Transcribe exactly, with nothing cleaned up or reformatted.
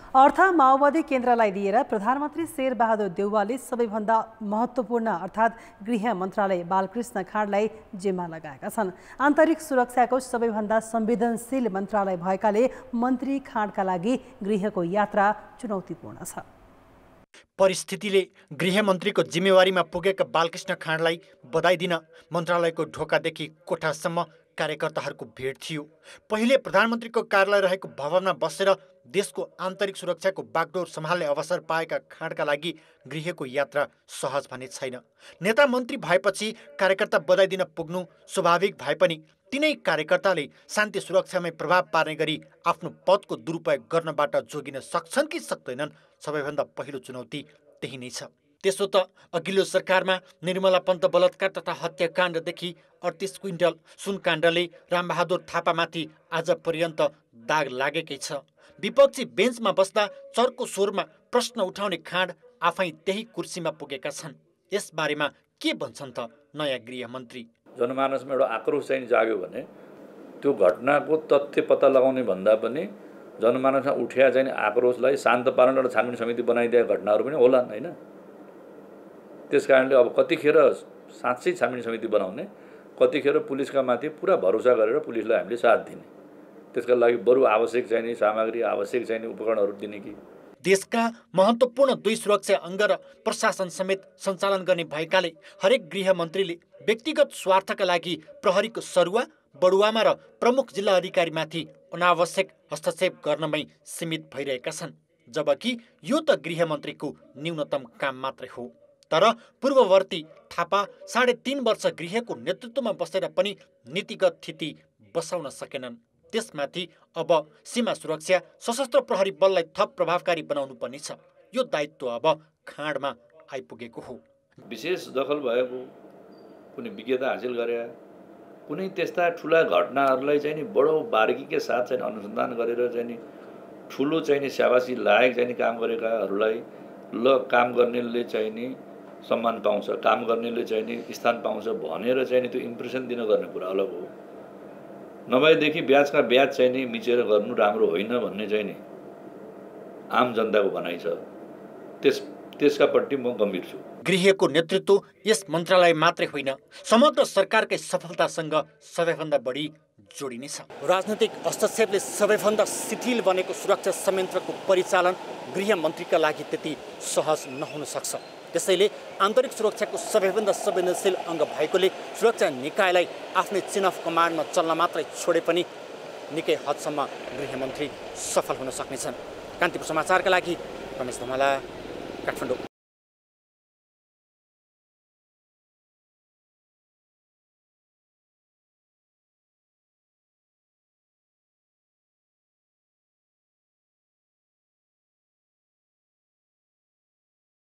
अर्थ माओवादी केन्द्रलाई दिएर प्रधानमन्त्री शेरबहादुर देउवाले सबैभन्दा महत्त्वपूर्ण अर्थात् गृह मन्त्रालय बालकृष्ण खाँडलाई जिम्मा लगाएका छन्। आन्तरिक सुरक्षाको सबैभन्दा संवेदनशील मन्त्रालय भएकाले मन्त्री खाँडका लागि गृहको यात्रा चुनौतीपूर्ण छ। परिस्थितिले गृहमन्त्रीको जिम्मेवारीमा पुगेका बालकृष्ण खाँडलाई बधाई दिन मन्त्रालयको ढोकादेखि कोठासम्म कार्यकर्ताहरूको भिड थियो। पहिले प्रधानमन्त्रीको कार्यालय रहेको भवनमा बसेर देशको आन्तरिक सुरक्षाको बागडोर सम्हाल्ने अवसर पाएका खाँडका लागि गृहको यात्रा सहज भने छैन। नेता मन्त्री भएपछि कार्यकर्ता बधाई दिन पुग्नु स्वाभाविक भए पनि तिनै कार्यकर्ताले शान्ति सुरक्षामै प्रभाव पार्ने गरी आफ्नो पदको दुरुपयोग गर्नबाट जोगिन सक्छन् कि सक्दैनन्, सबैभन्दा पहिलो चुनौती त्यही नै छ। त्यसो त अघिल्लो सरकारमा निर्मला पन्त बलात्कार तथा हत्याकाण्डदेखि अडतिस क्विन्टल सुनकाण्डले रामबहादुर थापामाथि आज पर्यन्त दाग लागेकै छ। विपक्षी बेन्चमा बस्दा चर्को स्वरमा प्रश्न उठाउने खाँड आफै त्यही कुर्सीमा पुगेका छन्। यसबारेमा के भन्छन् त नयाँ गृहमन्त्री? जनमानसमा एउटा आक्रोश चाहिँ जाग्यो भने त्यो घटनाको तथ्य पत्ता लगाउने भन्दा पनि जनमानसमा उठ्या चाहिँ आक्रोशलाई शान्त पार्न एउटा छानबिन समिति बनाइदिएका घटनाहरू पनि होलान् होइन। त्यस कारणले अब कतिखेर साँच्चै छानबिन समिति बनाउने, कतिखेर पुलिसका माथि पुरा भरोसा गरेर पुलिसलाई हामीले साथ दिने, त्यसका लागि बरु आवश्यक चाहिने सामग्री आवश्यक चाहिने उपकरणहरू दिने कि। देशका महत्त्वपूर्ण दुई सुरक्षा अङ्ग र प्रशासन समेत सञ्चालन गर्ने भएकाले हरेक गृहमन्त्रीले व्यक्तिगत स्वार्थका लागि प्रहरीको सरुवा बडुवामा र प्रमुख जिल्ला अधिकारीमाथि अनावश्यक हस्तक्षेप गर्नमै सीमित भइरहेका छन्, जबकि यो त गृहमन्त्रीको न्यूनतम काम मात्रै हो। तर पूर्ववर्ती थापा साढे तीन वर्ष गृहको नेतृत्वमा बसेर पनि नीतिगत स्थिति बसाउन सकेनन्। त्यसमाथि अब सीमा सुरक्षा सशस्त्र प्रहरी बललाई थप प्रभावकारी बनाउनु पर्नेछ। यो दायित्व अब खाँडमा आइपुगेको हो। विशेष दखल भएको कुनै विज्ञता हासिल गरे कुनै त्यस्ता ठुला घटनाहरूलाई चाहिँ नि बडो बारिकीका साथ चाहिँ अनुसन्धान गरेर चाहिँ नि ठुलो चाहिँ नि स्याबासी लायक चाहिँ नि काम गरेकाहरूलाई ल काम गर्नेले चाहिँ नि सम्मान पाउँछ, काम गर्नेले चाहिँ नि स्थान पाउँछ भनेर चाहिँ नि त्यो इम्प्रेसन दिन गर्ने कुरा अलग हो। नभएदेखि ब्याजका ब्याज चाहिँ नि मिचेर गर्नु राम्रो होइन भन्ने चाहिँ नि आम जनताको भनाइ छ। त्यस त्यसकापट्टि म गम्भीर छु। गृहको नेतृत्व यस मन्त्रालय मात्रै होइन, समग्र सरकारकै सफलतासँग सबैभन्दा बढी जोडिनेछ। राजनैतिक हस्तक्षेपले सबैभन्दा शिथिल बनेको सुरक्षा संयन्त्रको परिचालन गृहमन्त्रीका लागि त्यति सहज नहुन सक्छ। त्यसैले आन्तरिक सुरक्षाको सबैभन्दा संवेदनशील अङ्ग भएकोले सुरक्षा निकायलाई आफ्नै चेन अफ कमान्डमा चल्न मात्रै छोडे पनि निकै हदसम्म गृहमन्त्री सफल हुन सक्नेछन्। कान्तिपुर समाचारका लागि रमेश धमाला, काठमाडौँ।